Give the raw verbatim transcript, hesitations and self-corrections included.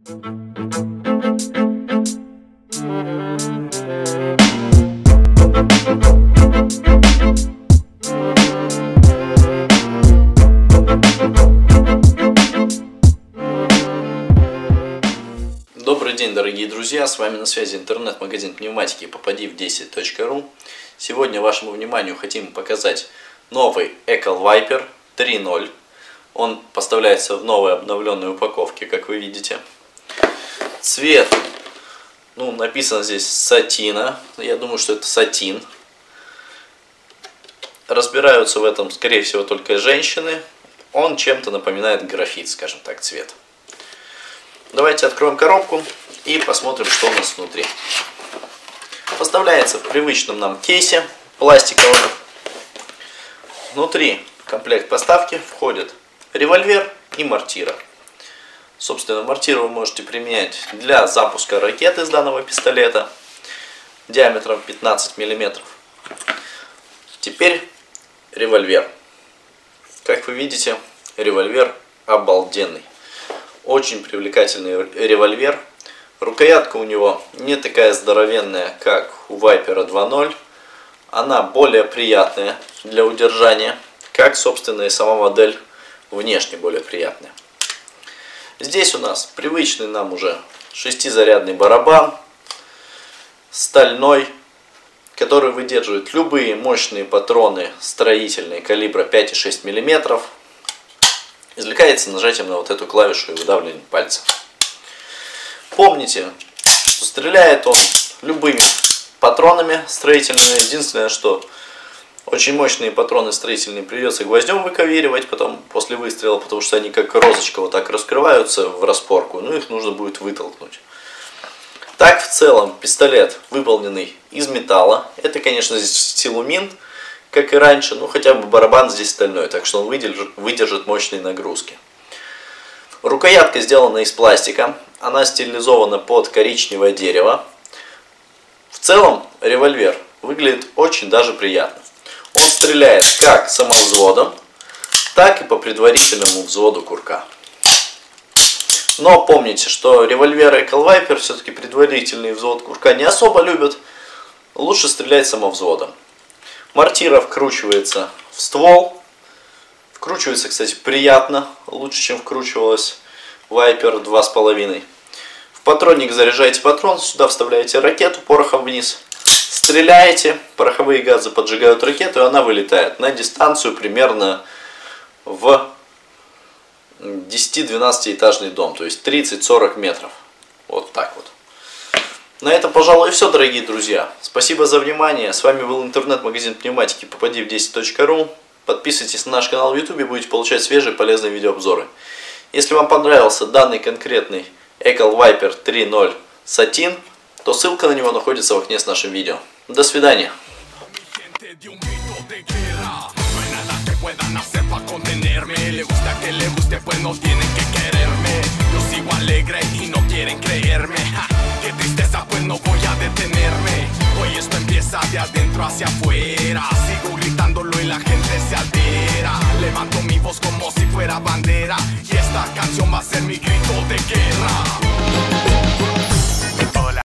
Добрый день, дорогие друзья, с вами на связи интернет-магазин пневматики попади в десять точка ру. Сегодня вашему вниманию хотим показать новый Экал Вайпер три ноль. Он поставляется в новой обновленной упаковке, как вы видите. Цвет, ну, написано здесь сатина, я думаю, что это сатин. Разбираются в этом, скорее всего, только женщины. Он чем-то напоминает графит, скажем так, цвет. Давайте откроем коробку и посмотрим, что у нас внутри. Поставляется в привычном нам кейсе пластиковом. Внутри в комплект поставки входит револьвер и мортира. Собственно, мортиру вы можете применять для запуска ракеты из данного пистолета диаметром пятнадцать миллиметров. Теперь револьвер. Как вы видите, револьвер обалденный. Очень привлекательный револьвер. Рукоятка у него не такая здоровенная, как у Вайпера два ноль. Она более приятная для удержания, как, собственно, и сама модель внешне более приятная. Здесь у нас привычный нам уже шестизарядный барабан, стальной, который выдерживает любые мощные патроны строительные калибра пять и шесть миллиметров. Извлекается нажатием на вот эту клавишу и выдавливанием пальца. Помните, что стреляет он любыми патронами строительными. Единственное, что очень мощные патроны строительные придется гвоздем выковыривать потом после выстрела, потому что они как розочка вот так раскрываются в распорку, ну их нужно будет вытолкнуть. Так, в целом, пистолет выполненный из металла. Это, конечно, здесь силумин, как и раньше, но хотя бы барабан здесь стальной, так что он выдержит, выдержит мощные нагрузки. Рукоятка сделана из пластика, она стилизована под коричневое дерево. В целом револьвер выглядит очень даже приятно. Он стреляет как самовзводом, так и по предварительному взводу курка. Но помните, что револьвер Экал Вайпер все-таки предварительный взвод курка не особо любят, лучше стрелять самовзводом. Мортира вкручивается в ствол. Вкручивается, кстати, приятно. Лучше, чем вкручивалась Вайпер два с половиной. В патронник заряжаете патрон. Сюда вставляете ракету порохом вниз. Стреляете. Пороховые газы поджигают ракету, и она вылетает на дистанцию примерно в десяти-двенадцатиэтажный дом. То есть тридцать-сорок метров. Вот так вот. На этом, пожалуй, все, дорогие друзья. Спасибо за внимание. С вами был интернет-магазин пневматики попади в десять точка ру. Подписывайтесь на наш канал в ютубе, будете получать свежие полезные видеообзоры. Если вам понравился данный конкретный Экал Вайпер три ноль Сатин, то ссылка на него находится в окне с нашим видео. До свидания. Qué tristeza, pues no voy a detenerme. Hoy esto empieza de adentro hacia afuera. Sigo gritándolo y la gente se altera. Levanto mi voz como si fuera bandera. Y esta canción va a ser mi grito de guerra.